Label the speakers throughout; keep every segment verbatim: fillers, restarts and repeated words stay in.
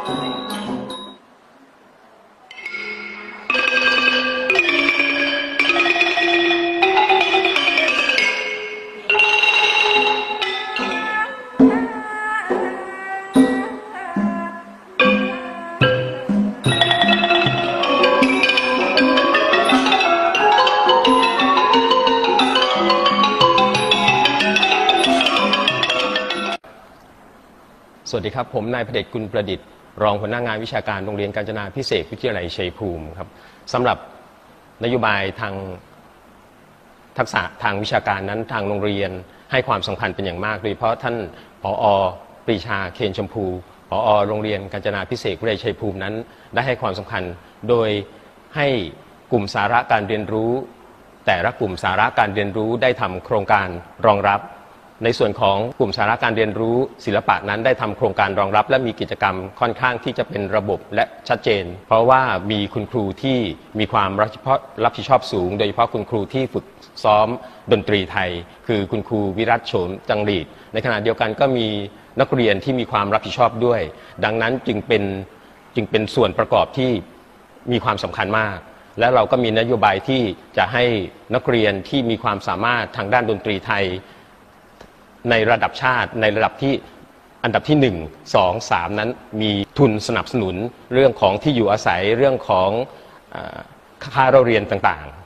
Speaker 1: สวัสดีครับผมนายพเดชกุลประดิษฐ์รองหัวหน้างานวิชาการโรงเรียนกาญจนาภิเษกวิทยาลัยชัยภูมิครับสำหรับนโยบายทางทักษะทางวิชาการนั้นทางโรงเรียนให้ความสำคัญเป็นอย่างมากโดยเฉพาะท่านผอ.ปรีชาเคนชมพูผอ.โรงเรียนกาญจนาภิเษกวิทยาลัยชัยภูมินั้นได้ให้ความสำคัญโดยให้กลุ่มสาระการเรียนรู้แต่ละกลุ่มสาระการเรียนรู้ได้ทำโครงการรองรับในส่วนของกลุ่มสาระการเรียนรู้ศิลปะนั้นได้ทำโครงการรองรับและมีกิจกรรมค่อนข้างที่จะเป็นระบบและชัดเจนเพราะว่ามีคุณครูที่มีความรับผิดชอบสูงโดยเฉพาะคุณครูที่ฝึกซ้อมดนตรีไทยคือคุณครูวิรัตโฉมจังหรีดในขณะเดียวกันก็มีนักเรียนที่มีความรับผิดชอบด้วยดังนั้นจึงเป็นจึงเป็นส่วนประกอบที่มีความสำคัญมากและเราก็มีนโยบายที่จะให้นักเรียนที่มีความสามารถทางด้านดนตรีไทยในระดับชาติในระดับที่อันดับที่หนึ่ง สอง สามนั้นมีทุนสนับสนุนเรื่องของที่อยู่อาศัยเรื่องของค่าเราเรียนต่าง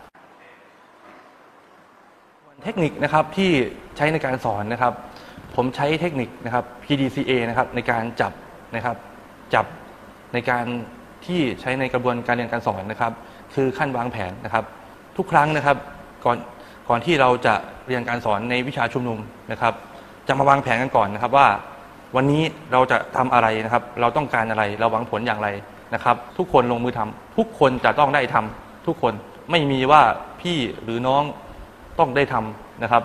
Speaker 2: ๆเทคนิคนะครับที่ใช้ในการสอนนะครับผมใช้เทคนิคนะครับ พี ดี ซี เอ นะครับในการจับนะครับจับในการที่ใช้ในกระบวนการเรียนการสอนนะครับคือขั้นวางแผนนะครับทุกครั้งนะครับก่อนก่อนที่เราจะเรียนการสอนในวิชาชุมนุมนะครับจะมาวางแผนกันก่อนนะครับว่าวันนี้เราจะทำอะไรนะครับเราต้องการอะไรเราหวังผลอย่างไรนะครับทุกคนลงมือทำทุกคนจะต้องได้ทำทุกคนไม่มีว่าพี่หรือน้องต้องได้ทำนะครับ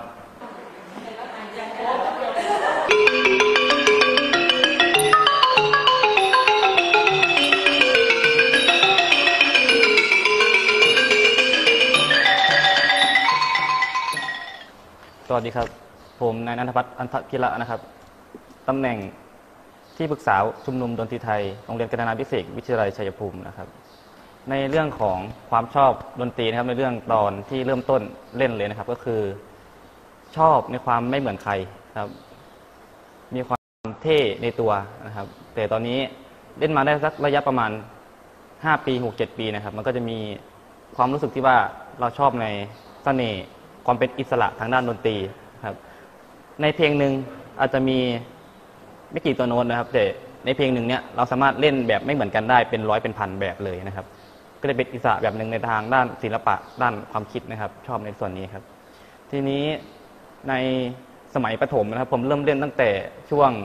Speaker 3: สวัสดีครับผมนายณัฐพัฒน์อันทกิระนะครับตำแหน่งที่ปรึกษาชุมนุมดนตรีไทยโรงเรียนกาญจนาภิเษกวิทยาลัยชัยภูมินะครับในเรื่องของความชอบดนตรีนะครับในเรื่องตอนที่เริ่มต้นเล่นเลยนะครับก็คือชอบในความไม่เหมือนใครครับมีความเท่ในตัวนะครับแต่ตอนนี้เล่นมาได้สักระยะประมาณห้าปี หกเจ็ด ปีนะครับมันก็จะมีความรู้สึกที่ว่าเราชอบในเสน่ห์ความเป็นอิสระทางด้านดนตรีครับในเพลงหนึ่งอาจจะมีไม่กี่ตัวโน้ตนะครับแต่ในเพลงหนึ่งเนี้ยเราสามารถเล่นแบบไม่เหมือนกันได้เป็นร้อยเป็นพันแบบเลยนะครับก็จะเป็นอิสระแบบหนึ่งในทางด้านศิลปะด้านความคิดนะครับชอบในส่วนนี้ครับทีนี้ในสมัยประถมนะครับผมเริ่มเล่นตั้งแต่ช่วง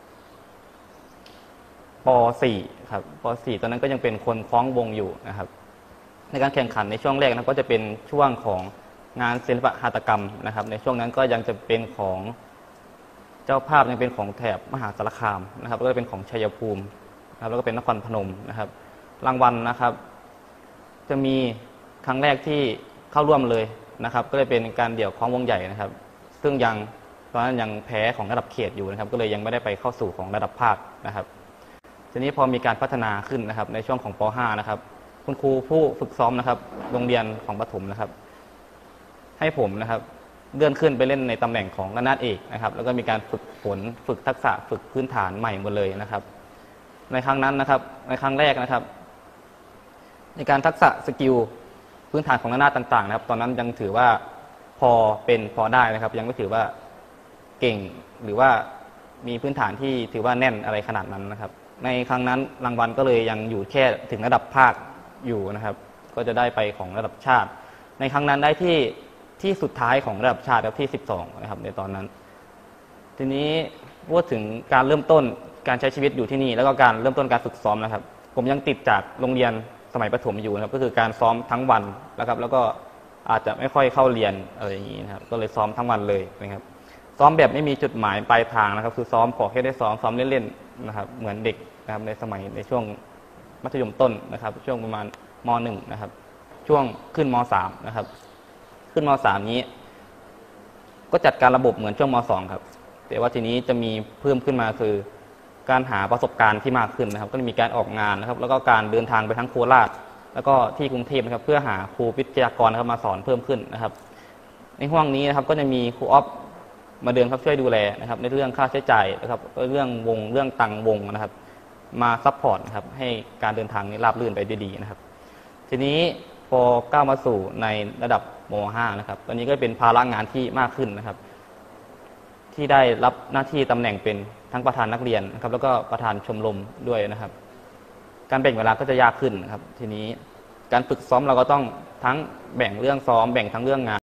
Speaker 3: ป สี่ ครับป สี่ ตอนนั้นก็ยังเป็นคนคล้องวงอยู่นะครับในการแข่งขันในช่วงแรกนะก็จะเป็นช่วงของงานศิลปะหัตถกรรมนะครับในช่วงนั้นก็ยังจะเป็นของเจ้าภาพยังเป็นของแถบมหาสารคามนะครับแล้วก็เป็นของชัยภูมินะครับแล้วก็เป็นนครพนมนะครับรางวัลนะครับจะมีครั้งแรกที่เข้าร่วมเลยนะครับก็เลยเป็นการเดี่ยวคล้องวงใหญ่นะครับซึ่งยังตอนนั้นยังแพ้ของระดับเขตอยู่นะครับก็เลยยังไม่ได้ไปเข้าสู่ของระดับภาคนะครับทีนี้พอมีการพัฒนาขึ้นนะครับในช่วงของป ห้า นะครับคุณครูผู้ฝึกซ้อมนะครับโรงเรียนของประถมนะครับให้ผมนะครับเลื่อนขึ้นไปเล่นในตำแหน่งของระนาดเอกนะครับแล้วก็มีการฝึกฝนฝึกทักษะฝึกพื้นฐานใหม่หมดเลยนะครับในครั้งนั้นนะครับในครั้งแรกนะครับในการทักษะสกิลพื้นฐานของระนาดต่างๆนะครับตอนนั้นยังถือว่าพอเป็นพอได้นะครับยังไม่ถือว่าเก่งหรือว่ามีพื้นฐานที่ถือว่าแน่นอะไรขนาดนั้นนะครับในครั้งนั้นรางวัลก็เลยยังอยู่แค่ถึงระดับภาคอยู่นะครับก็จะได้ไปของระดับชาติในครั้งนั้นได้ที่ที่สุดท้ายของระดับชาติที่สิบสองนะครับในตอนนั้นทีนี้พูดถึงการเริ่มต้นการใช้ชีวิตอยู่ที่นี่แล้วก็การเริ่มต้นการฝึกซ้อมนะครับผมยังติดจากโรงเรียนสมัยประถมอยู่นะครับก็คือการซ้อมทั้งวันนะครับแล้วก็อาจจะไม่ค่อยเข้าเรียนอะไรอย่างนี้นะครับก็เลยซ้อมทั้งวันเลยนะครับซ้อมแบบไม่มีจุดหมายปลายทางนะครับคือซ้อมขอแค่ได้ซ้อมซ้อมเล่นๆนะครับเหมือนเด็กนะครับในสมัยในช่วงมัธยมต้นนะครับช่วงประมาณม หนึ่ง นะครับช่วงขึ้นม สาม นะครับขึ้นม สาม นี้ก็จัดการระบบเหมือนช่วงม สอง ครับแต่ว่าทีนี้จะมีเพิ่มขึ้นมาคือการหาประสบการณ์ที่มากขึ้นนะครับก็จะมีการออกงานนะครับแล้วก็การเดินทางไปทั้งโคราชแล้วก็ที่กรุงเทพนะครับเพื่อหาครูวิทยากรนะครับมาสอนเพิ่มขึ้นนะครับในห่วงนี้นะครับก็จะมีครูออฟมาเดินครับช่วยดูแลนะครับในเรื่องค่าใช้จ่ายนะครับเรื่องวงเรื่องตังวงนะครับมาซัพพอร์ตนะครับให้การเดินทางนี้ราบรื่นไปด้วยดีนะครับทีนี้พอก้าวมาสู่ในระดับม .ห้า นะครับตอนนี้ก็เป็นภาระงานที่มากขึ้นนะครับที่ได้รับหน้าที่ตำแหน่งเป็นทั้งประธานนักเรียนนะครับแล้วก็ประธานชมรมด้วยนะครับการแบ่งเวลาก็จะยากขึ้นนะครับทีนี้การฝึกซ้อมเราก็ต้องทั้งแบ่งเรื่องซ้อมแบ่งทั้งเรื่องงาน